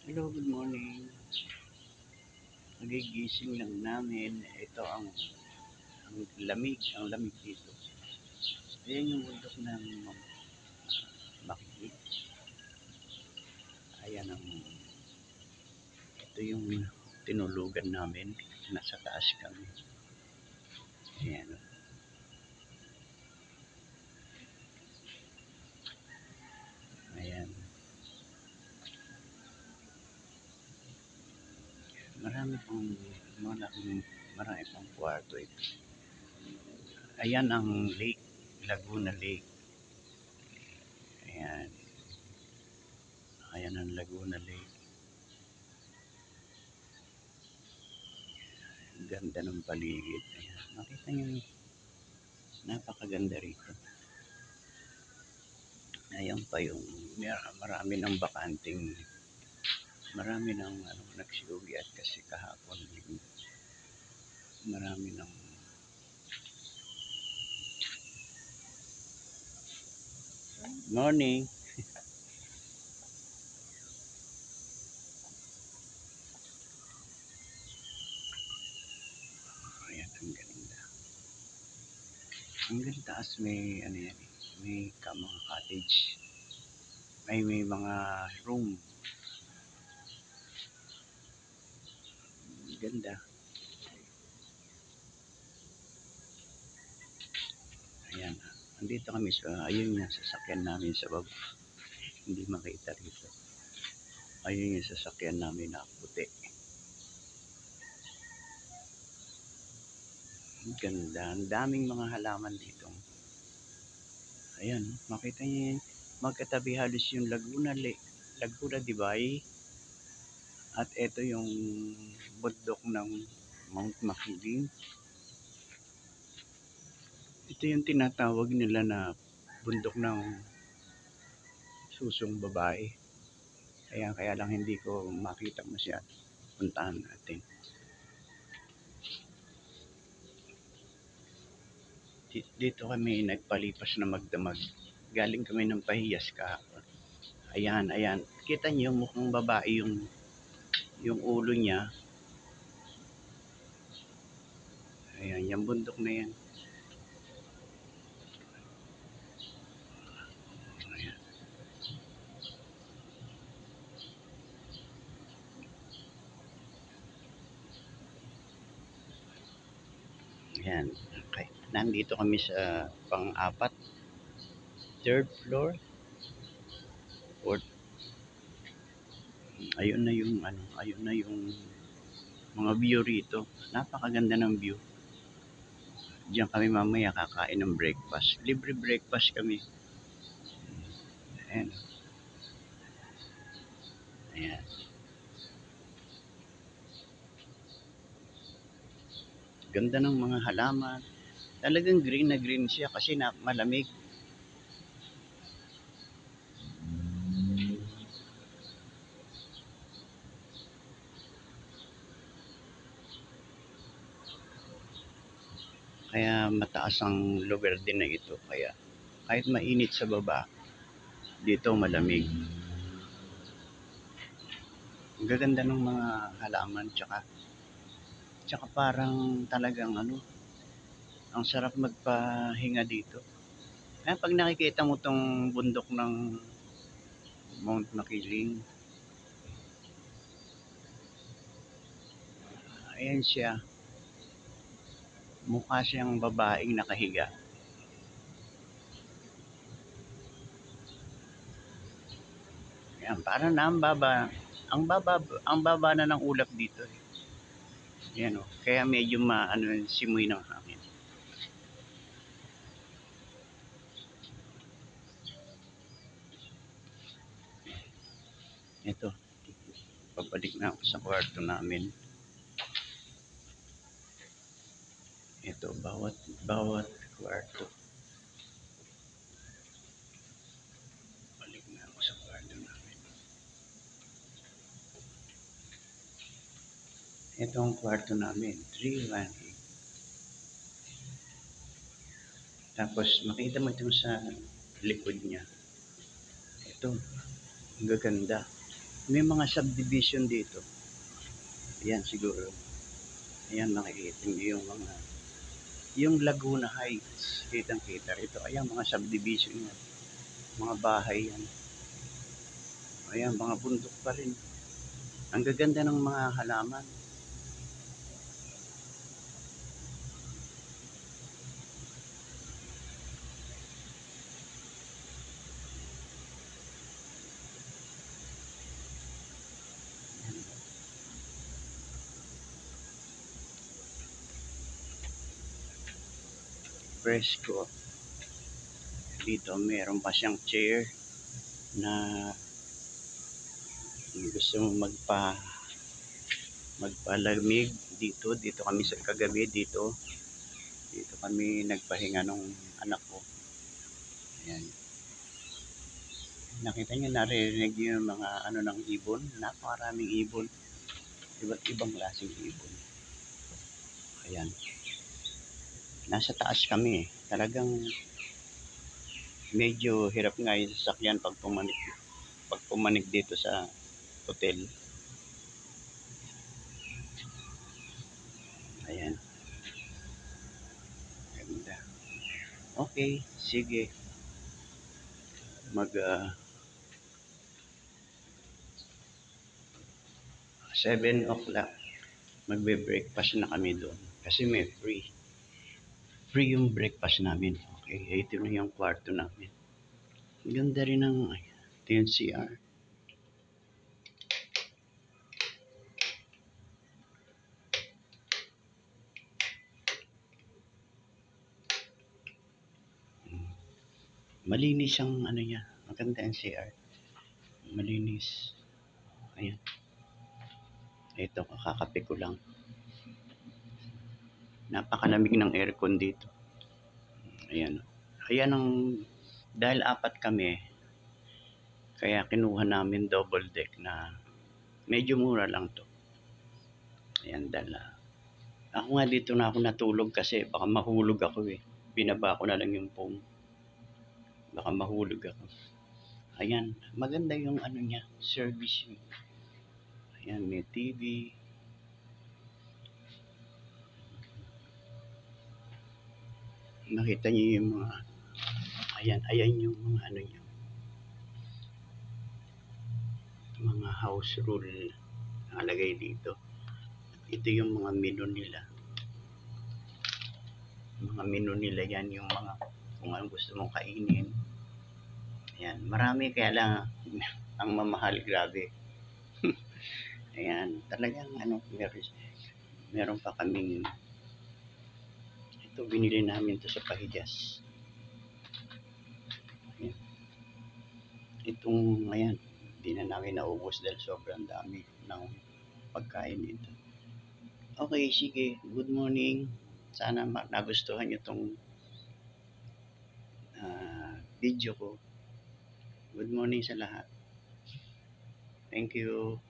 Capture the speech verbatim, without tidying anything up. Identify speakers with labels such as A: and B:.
A: Hello, good morning. Nagigising lang namin. Ito ang, ang lamig, ang lamig dito. Ayan yung bundok ng Makati. Ayan ang, ito yung tinulugan namin. Nasa taas kami. Ayan. Ayan. Marami pang, malaking, marami pang kwarto ito. Ayan ang lake, Laguna Lake. Ayan. Ayan ang Laguna Lake. Ganda ng paligid. Ayan. Makita nyo, napakaganda rito. Ayan pa yung marami ng bakanting, marami ng ano, nagsiugyat kasi kahapon marami ng morning. Ayan, ang ganda. Ang ganda taas may ano yan, may ka mga cottage. May may mga room. Ganda. Ayan. Andito kami sa, ayun yung sasakyan namin sa baba. Hindi makita rito. Ayun yung sasakyan namin na puti. Ganda. Ang daming mga halaman dito. Ayan, makita niyo yan. Magkatabi halos yung Laguna Lake, Laguna Dibay. At ito yung bundok ng Mount Makiling. Ito yung tinatawag nila na bundok ng susong babae. Kaya, kaya lang hindi ko makita masyado. Puntahan natin. Dito kami nagpalipas na magdamag. Galing kami ng Pahiyas kahapon. Ayan, ayan. Kita niyo mukhang babae yung yung ulo niya. Ayan, yung bundok na yan. Ayan. Ayan. Okay. Nandito kami sa pang-apat. Third floor. Fourth. Ayun na yung ano, ayun na yung mga view rito. Napakaganda ng view. Diyan kami mamaya kakain ng breakfast. Libre breakfast kami. Ayan. Ayan. Ganda ng mga halaman. Talagang green na green siya kasi na malamig. Kaya mataas ang lugar din na ito. Kaya kahit mainit sa baba, dito malamig. Ang gaganda ng mga halaman tsaka tsaka parang talagang ano, ang sarap magpahinga dito. Kaya pag nakikita mo tong bundok ng Mount Makiling, ayan siya. Mukha siyang babaeng nakahiga. Ayan, parang na ang baba, ang baba, ang baba na ng ulap dito. Eh. Ayan o, kaya medyo maano simoy ng hangin. Ito, pabalik na ako sa kwarto namin. Ito, bawat, bawat kwarto. Balik na ako sa kwarto namin. Ito ang kwarto namin, three one eight. Tapos makita mo ito sa likod niya. Ito, ang gaganda. may mga subdivision dito. Ayan siguro. Ayan makikita niyo yung mga yung Laguna Heights. Kitang-kita rito. Ayan mga subdivision yan. Mga bahay yan. Ayan mga bundok pa rin. Ang gaganda ng mga halaman. Presko. Dito meron pa siyang chair na gusto mo magpa magpalamig dito. Dito kami sa kagabi dito. Dito kami nagpahinga nung anak ko. Ayan. Nakita niyo, naririnig yung mga ano ng ibon. Napakaraming ibon. Iba't ibang klaseng ibon. Ayan. Nasa taas kami. Talagang medyo hirap nga yung sasakyan pag pumanik, pag pumanik dito sa hotel. Ayan. Ganda. Okay, sige. Mag uh, seven o'clock. Magbe-breakfast na kami doon. Kasi may free. Free yung breakfast namin. Okay, ito na yung kwarto namin. Ganda rin ng ito yung C R. Malinis ang ano niya. Maganda ang C R. Malinis. Ayan. Ito, kakakape ko lang. Napakalamig ng aircon dito. Ayan. Ayan ang, dahil apat kami, kaya kinuha namin double deck na medyo mura lang to. Ayan, dala. Ako nga dito na ako natulog kasi baka mahulog ako eh. Binaba ko na lang yung phone. Baka mahulog ako. Ayan, maganda yung ano niya, service niya. Ayan, may T V. Nakita niyo yung mga, ayan, ayan yung mga ano niya. Mga house rule nakalagay dito. Ito yung mga menu nila. Mga menu nila yan, yung mga kung anong gusto mong kainin. Ayan, marami kaya lang ang mamahal, grabe. Ayan, talagang ano, meron, meron pa kaming ito, binili namin to sa Pahijas. Ayan. Itong, ayan, hindi na namin naubos dahil sobrang dami ng pagkain dito. Okay, sige, good morning. Sana nagustuhan nyo itong uh, video ko. Good morning sa lahat. Thank you.